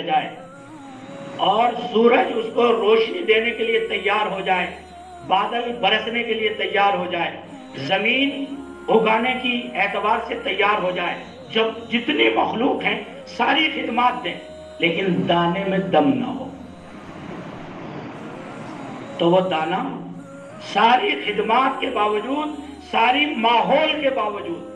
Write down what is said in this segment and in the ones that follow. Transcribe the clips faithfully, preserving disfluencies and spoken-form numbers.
جائے اور سورج اس کو روشنی دینے کے لیے تیار ہو جائے، بادل برسنے کے لیے تیار ہو جائے، زمین اگانے کی اعتبار سے تیار ہو جائے، جب جتنی مخلوق ہیں ساری خدمات دیں، لیکن دانے میں دم نہ ہو، تو وہ دانا ساری خدمات کے باوجود، ساری ماحول کے باوجود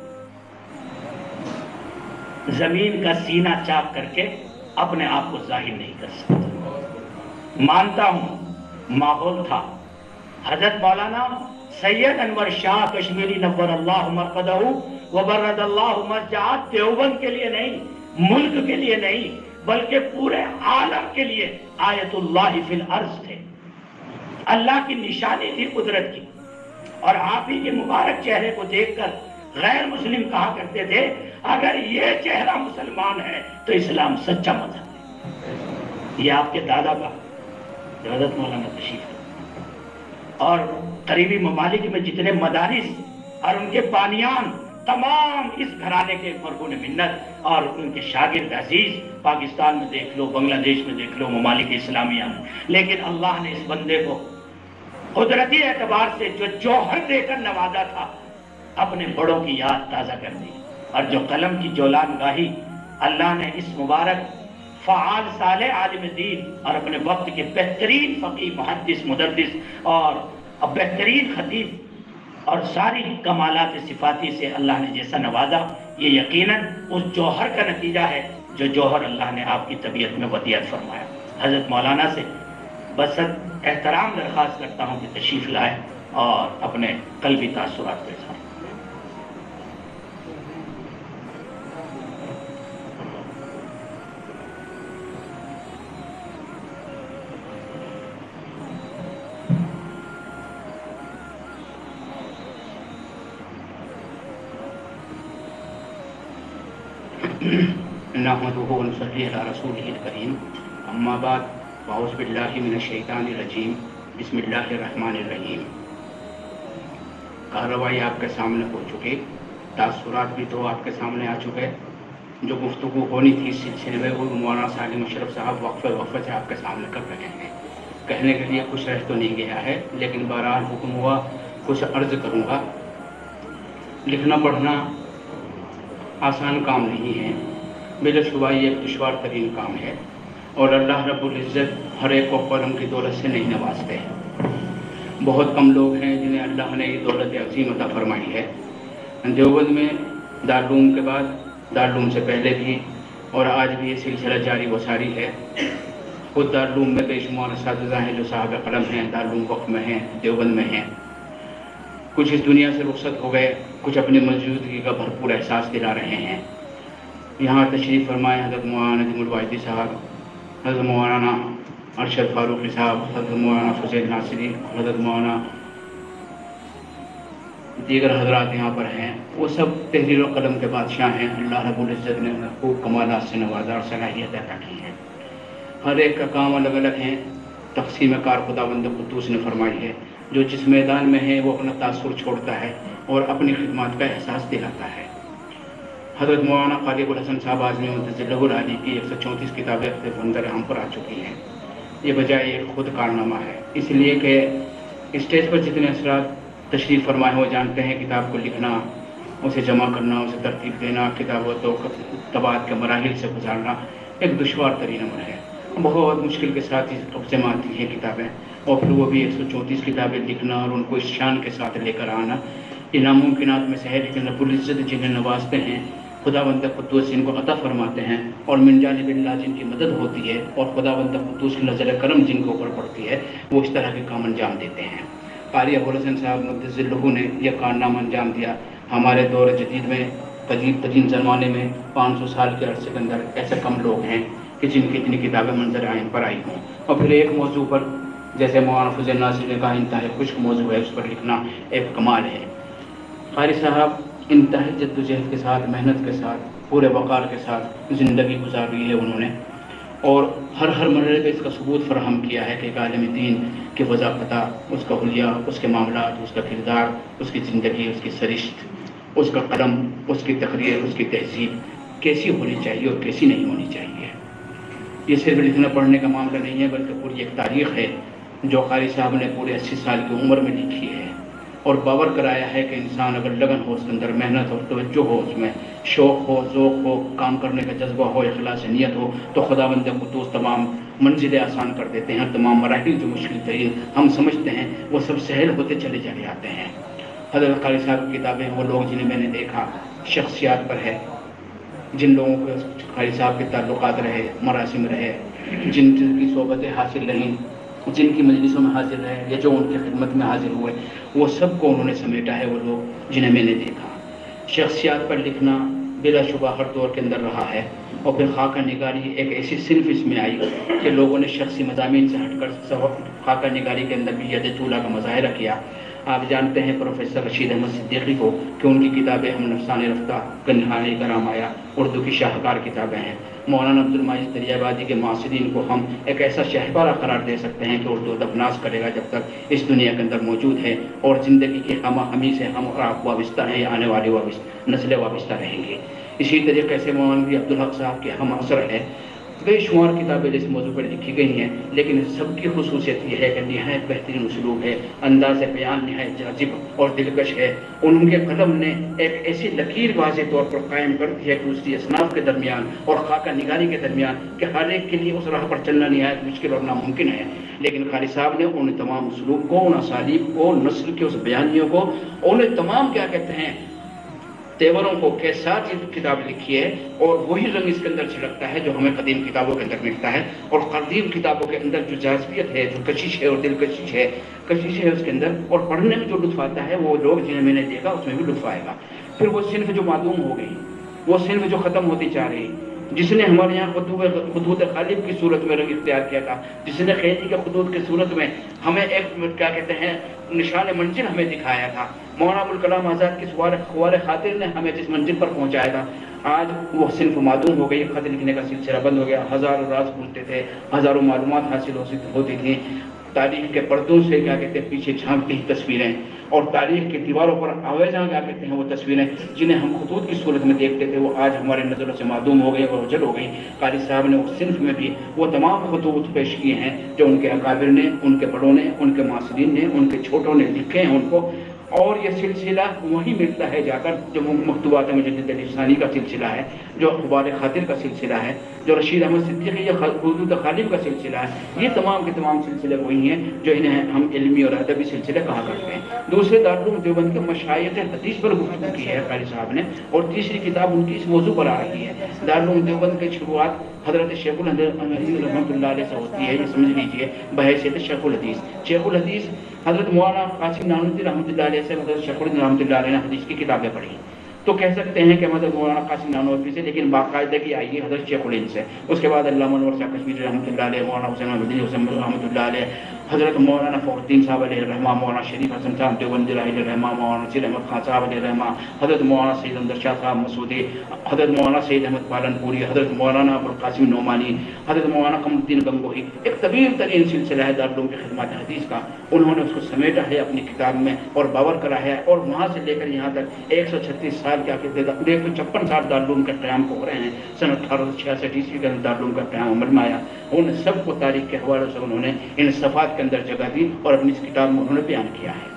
زمین کا سینہ چاک کر کے اپنے آپ کو ظاہر نہیں کر سکتا۔ مانتا ہوں ماحول تھا، حضرت مولانا سید انور شاہ کشمیری نور اللہ مرقدہ وبرد اللہ مرجعات دیوبند کے لیے نہیں، ملک کے لیے نہیں، بلکہ پورے عالم کے لیے آیت اللہ فی الارض تھے، اللہ کی نشانی تھی قدرت کی۔ اور آپ ہی کے مبارک چہرے کو دیکھ کر غیر مسلم کہا کرتے تھے اگر یہ چہرہ مسلمان ہے تو اسلام سچا مذہب ہے۔ یہ آپ کے دادا کا حضرت مولانا تشریف ہے، اور قریبی ممالک میں جتنے مدارس اور ان کے بانیان تمام اس گھرانے کے مرہون منت اور ان کے شاگرد عزیز پاکستان میں دیکھ لو، بنگلہ دیش میں دیکھ لو، ممالک اسلامیہ میں۔ لیکن اللہ نے اس بندے کو قدرتی اعتبار سے جو جوہر دے کر نوازا تھا، اپنے بڑوں کی یاد تازہ کر دی، اور جو قلم کی جولان گاہی اللہ نے اس مبارک فعال صالح عالم دین اور اپنے وقت کے بہترین فقیہ محدث مدرس اور بہترین خطیب اور ساری کمالات صفاتی سے اللہ نے جیسا نوازا، یہ یقیناً اس جوہر کا نتیجہ ہے جو جوہر اللہ نے آپ کی طبیعت میں ودیعت فرمایا۔ حضرت مولانا سے بس احترام درخواست کرتا ہوں کہ تشریف لائے اور اپنے قلبی تاثرات پیش کریں۔ نحمده ونصلي على رسوله الكريم، اما بعد، اعوذ باللہ من الشیطان الرجیم، بسم اللہ الرحمن الرحیم۔ کارروائی آپ کے سامنے ہو چکے، تاثرات بھی تو آپ کے سامنے آ چکے۔ جو گفتگو ہونی تھی اس سلسلے میں وہ مولانا سالم اشرف صاحب وقفے وقفے سے آپ کے سامنے کر رہے ہیں۔ کہنے کے لیے کچھ رہ تو نہیں گیا ہے، لیکن بہرحال حکم ہوا کچھ عرض کروں گا۔ لکھنا پڑھنا آسان کام نہیں ہے، بلا شبہ یہ ایک دشوار ترین کام ہے، اور اللہ رب العزت ہر ایک کو قلم کی دولت سے نہیں نوازتے۔ بہت کم لوگ ہیں جنہیں اللہ نے یہ دولت عظیم عطا فرمائی ہے۔ دیوبند میں دارالعلوم کے بعد، دارالعلوم سے پہلے بھی اور آج بھی یہ سلسلہ جاری و ساری ہے۔ خود دارالعلوم میں بے شمار اساتذہ ہیں جو صاحب قلم ہیں، دارالعلوم وقف میں ہیں، دیوبند میں ہیں۔ کچھ اس دنیا سے رخصت ہو گئے، کچھ اپنی موجودگی کا بھرپور احساس دلا رہے ہیں۔ یہاں تشریف فرمائے حضرت مولانا ندیم الواحدی صاحب، حضرت مولانا ارشد فاروقی صاحب، حضرت مولانا فضیل ناصری، حضرت مولانا دیگر حضرات یہاں پر ہیں۔ وہ سب تحریر و قلم کے بادشاہ ہیں۔ اللہ رب العزت نے انہیں خوب کمالات سے نوازا اور صلاحیت عطا کی ہے۔ ہر ایک کا کام الگ الگ ہے، تقسیم کار خداوند قدوس نے فرمائی ہے۔ جو جس میدان میں ہے وہ اپنا تاثر چھوڑتا ہے اور اپنی خدمات کا احساس دلاتا ہے۔ حضرت مولانا خالق الحسن صاحب اعظمی مدثر العالی کی ایک سو چونتیس کتابیں اختلاف اندر ہم پر آ چکی ہیں۔ یہ بجائے ایک خود کارنامہ ہے، اس لیے کہ اسٹیج پر جتنے اثرات تشریف فرمائے وہ جانتے ہیں کتاب کو لکھنا، اسے جمع کرنا، اسے ترتیب دینا، کتابوں و طباعت کے مراحل سے گزارنا ایک دشوار ترین عمل ہے۔ بہت مشکل کے ساتھ اس قبضے میں آتی ہیں کتابیں، اور پھر وہ بھی ایک سو چونتیس کتابیں لکھنا اور ان کو اس شان کے ساتھ لے کر آنا یہ ناممکنات میں سے ہے۔ لیکن رب العزت جنہیں نوازتے ہیں، خداوند قدوس جن کو عطا فرماتے ہیں، اور من جانب اللہ جن کی مدد ہوتی ہے اور خداوند قدوس کی نظر کرم جن کے اوپر پڑتی ہے، وہ اس طرح کے کام انجام دیتے ہیں۔ قاری ابوالحسن صاحب مدثر لہو نے یہ کارنامہ انجام دیا۔ ہمارے دور جدید میں، قدیم ترین زمانے میں، پانچ سو سال کے عرصے کے اندر ایسے کم لوگ ہیں کہ جن کی اتنی کتابیں منظر آئیں پر آئی ہوں۔ اور پھر ایک موضوع پر، جیسے مولانا فضیل ناصری نے کہا، انتہائی خشک موضوع ہے، اس پر لکھنا ایک کمال ہے۔ قاری صاحب انتہائی جد و جہد کے ساتھ، محنت کے ساتھ، پورے وقار کے ساتھ زندگی گزاری ہے انہوں نے، اور ہر ہر مرحلے پہ اس کا ثبوت فراہم کیا ہے کہ ایک عالم دین کی وضاحتہ، اس کا حلیہ، اس کے معاملات، اس کا کردار، اس کی زندگی، اس کی سرشت، اس کا قلم، اس کی تقریر، اس کی تہذیب کیسی ہونی چاہیے اور کیسی نہیں ہونی چاہیے۔ یہ صرف لکھنا پڑھنے کا معاملہ نہیں ہے بلکہ پوری ایک تاریخ ہے جو قاری صاحب نے پورے اسی سال کی عمر میں لکھی ہے، اور باور کرایا ہے کہ انسان اگر لگن ہو، اس کے اندر محنت ہو، توجہ ہو، اس میں شوق ہو، ذوق ہو، کام کرنے کا جذبہ ہو، اخلاص نیت ہو، تو خداوند قدوس تمام منزلیں آسان کر دیتے ہیں، تمام مراحل جو مشکل ترین ہم سمجھتے ہیں وہ سب سہل ہوتے چلے چلے آتے ہیں۔ حضرت قاری صاحب کی کتابیں وہ لوگ جنہیں میں نے دیکھا شخصیات پر ہے، جن لوگوں کے قاری صاحب کے تعلقات رہے، مراسم رہے، جن کی صحبتیں حاصل رہیں، جن کی مجلسوں میں حاضر رہے یا جو ان کی خدمت میں حاضر ہوئے، وہ سب کو انہوں نے سمیٹا ہے، وہ لوگ جنہیں میں نے دیکھا۔ شخصیات پر لکھنا بلا شبہ ہر دور کے اندر رہا ہے، اور پھر خاکہ نگاری ایک ایسی صنف اس میں آئی کہ لوگوں نے شخصی مضامین سے ہٹ کر خاکہ نگاری کے اندر بھی ید طولہ کا مظاہرہ کیا۔ آپ جانتے ہیں پروفیسر رشید احمد صدیقی کو کہ ان کی کتابیں ہم نفسان رفتہ، گنہائی کرام آیا اردو کی شاہکار کتابیں ہیں۔ مولانا عبد المجید دریا آبادی کے معاصرین کو ہم ایک ایسا شہپارہ قرار دے سکتے ہیں کہ اردو ادب ناز کرے گا جب تک اس دنیا کے اندر موجود ہے، اور زندگی کی ہم ہمی سے ہم اور آپ وابستہ ہیں، آنے والی وابستہ نسلیں وابستہ رہیں گی۔ اسی طریقے سے مولانا عبدالحق صاحب کے ہم عصر ہے، بے شمار کتابیں اس موضوع پر لکھی گئی ہیں، لیکن سب کی خصوصیت یہ ہے کہ نہایت بہترین اسلوب ہے، انداز بیان نہایت جاذب اور دلکش ہے۔ ان کے قلم نے ایک ایسی لکیر واضح طور پر قائم کر دی ہے کہ دوسری اصناف کے درمیان اور خاکہ نگاری کے درمیان کہ ہر ایک کے لیے اس راہ پر چلنا نہایت مشکل اور ناممکن ہے، لیکن قاری صاحب نے ان تمام اسلوب کو، ان اسالیب کو، نثر کے اس بیانیوں کو، ان تمام کیا کہتے ہیں تیوروں کو کے ساتھ یہ کتاب لکھی ہے، اور وہی رنگ اس کے اندر چھلکتا ہے جو ہمیں قدیم کتابوں کے اندر ملتا ہے۔ اور قدیم کتابوں کے اندر جو جاذبیت ہے، جو کشش ہے اور دلکشش ہے کشش ہے اس کے اندر، اور پڑھنے میں جو لطف آتا ہے وہ لوگ جنہیں میں نے دیکھا اس میں بھی لطف آئے گا۔ پھر وہ صنف جو معدوم ہو گئی، وہ صنف جو ختم ہوتی جا رہی، جس نے ہمارے یہاں خطوط خطوط غالب کی صورت میں رنگ اختیار کیا تھا، جس نے خیری کے خطوط کی صورت میں ہمیں ایک کیا کہتے ہیں نشان منزل ہمیں دکھایا تھا، مولانا ابوالکلام آزاد کی خوار خاطر نے ہمیں جس منزل پر پہنچایا تھا، آج وہ صنف معدوم ہو گئی، خط لکھنے کا سلسلہ بند ہو گیا، ہزاروں راز کھلتے تھے، ہزاروں معلومات حاصل ہوتی تھیں، تاریخ کے پردوں سے کیا کہتے ہیں پیچھے جھانکتی ہی تصویریں، اور تاریخ کی دیواروں پر آویزاں کیا کہتے ہیں وہ تصویریں جنہیں ہم خطوط کی صورت میں دیکھتے تھے، وہ آج ہمارے نظروں سے معدوم ہو گئی اور اوجھل ہو گئی۔ قاری صاحب نے اس صنف میں بھی وہ تمام خطوط پیش کیے ہیں جو ان کے اکابر نے، ان کے بڑوں نے، ان کے معاصرین نے، ان کے چھوٹوں نے لکھے ہیں ان کو، اور یہ سلسلہ وہی ملتا ہے جا کر جو مکتوبات مجدد علی ثانی کا سلسلہ ہے، جو اخبار خاطر کا سلسلہ ہے، جو رشید احمد صدیقی یا خطوط غالب کا سلسلہ ہے، یہ تمام کے تمام سلسلے وہی ہیں جو انہیں ہم علمی اور ادبی سلسلے کہا کرتے ہیں۔ دوسرے دارالعلوم دیوبند کے مشائخ حدیث پر گفتگو کی ہے قاری صاحب نے، اور تیسری کتاب ان کی اس موضوع پر آ رہی ہے۔ دارالعلوم دیوبند کی شروعات حضرت شیخ الحدیث رحمۃ اللہ علیہ سے ہوتی ہے، یہ سمجھ لیجئے بحیثیت شیخ الحدیث۔ شیخ الحدیث حضرت مولانا قاسم نانوتوی رحمۃ اللہ علیہ سے حضرت شیخ الحدیث رحمۃ اللہ علیہ نے حدیث کی کتابیں پڑھی، تو کہہ سکتے ہیں کہ حضرت مولانا قاسم نانوتوی سے، لیکن باقاعدگی آئی ہے حضرت شیخ الہند سے۔ اس کے بعد علامہ انور شاہ کشمیری رحمۃ اللہ علیہ، مولانا حسین احمد حسین رحمۃ اللہ علیہ، حضرت مولانا فخر الدین صاحب علیہ الرحمہ، مولانا شریف حسن صاحب دیوبندی علیہ الرحمہ، مولانا نصیر احمد خان صاحب علیہ الرحمہ، حضرت مولانا سید اندر شاہ صاحب مسعودی، حضرت مولانا سید احمد پالنپوری، حضرت مولانا ابوالقاسم نعمانی، حضرت مولانا قمر الدین گنگوہی، ایک طویل ترین سلسلہ ہے دارالعلوم کی خدمات حدیث کا۔ انہوں نے اس کو سمیٹا ہے اپنی کتاب میں اور باور کرا ہے، اور وہاں سے لے کر یہاں تک ایک سو چھتیس سال کیا کہتے ہیں ایک سو چھپن سال دارالعلوم کے قیام کو ہو رہے ہیں۔ سن اٹھارہ سو چھیاسٹھ عیسوی کے اندر دارالعلوم کا قیام عمل میں آیا، ان سب کو تاریخ کے حوالے سے انہوں نے ان صفحات کے اندر جگہ دی اور اپنی اس کتاب میں انہوں نے بیان کیا ہے۔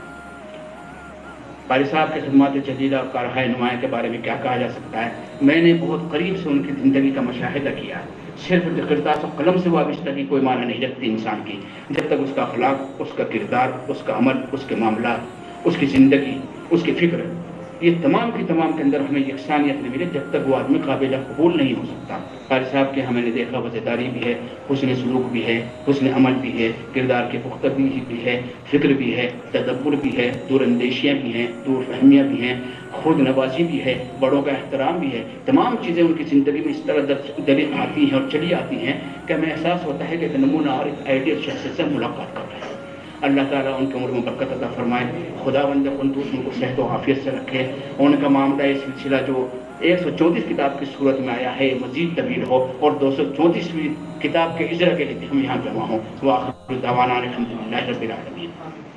قاری صاحب کے خدمات جلیلہ اور کارہائے نمایاں کے بارے میں کیا کہا جا سکتا ہے؟ میں نے بہت قریب سے ان کی زندگی کا مشاہدہ کیا ہے۔ صرف کرتاس و قلم سے وابستگی کوئی معنی نہیں رکھتی انسان کی، جب تک اس کا اخلاق، اس کا کردار، اس کا عمل، اس کے معاملات، اس کی زندگی، اس کی فکر، یہ تمام کی تمام کے اندر ہمیں یکسانیت نہیں ملے، جب تک وہ آدمی قابل قبول نہیں ہو سکتا۔ قاری صاحب کے ہمیں نے دیکھا وفاداری بھی ہے، حسن سلوک بھی ہے، حسن عمل بھی ہے، کردار کی پختگی بھی ہے، فکر بھی ہے، تدبر بھی ہے، دور اندیشیاں بھی ہیں، دور فہمیاں بھی ہیں، خود نوازی بھی ہے، بڑوں کا احترام بھی ہے۔ تمام چیزیں ان کی زندگی میں اس طرح دلی آتی ہیں اور چلی آتی ہیں کہ ہمیں احساس ہوتا ہے کہ ایک نمونہ اور ایک آئیڈیل شخص سے ملاقات کر رہے ہیں۔ اللہ تعالیٰ ان کی عمر میں برکت عطا فرمائے، خداوند قدوس ان کو صحت و عافیت سے رکھے، ان کا معاملہ یہ سلسلہ جو ایک سو چونتیس کتاب کی صورت میں آیا ہے مزید طویل ہو، اور دو سو چونتیسویں کتاب کے اجرا کے لیے ہم یہاں جمع ہوں۔ وآخر دعوانا الحمدللہ رب العالمین۔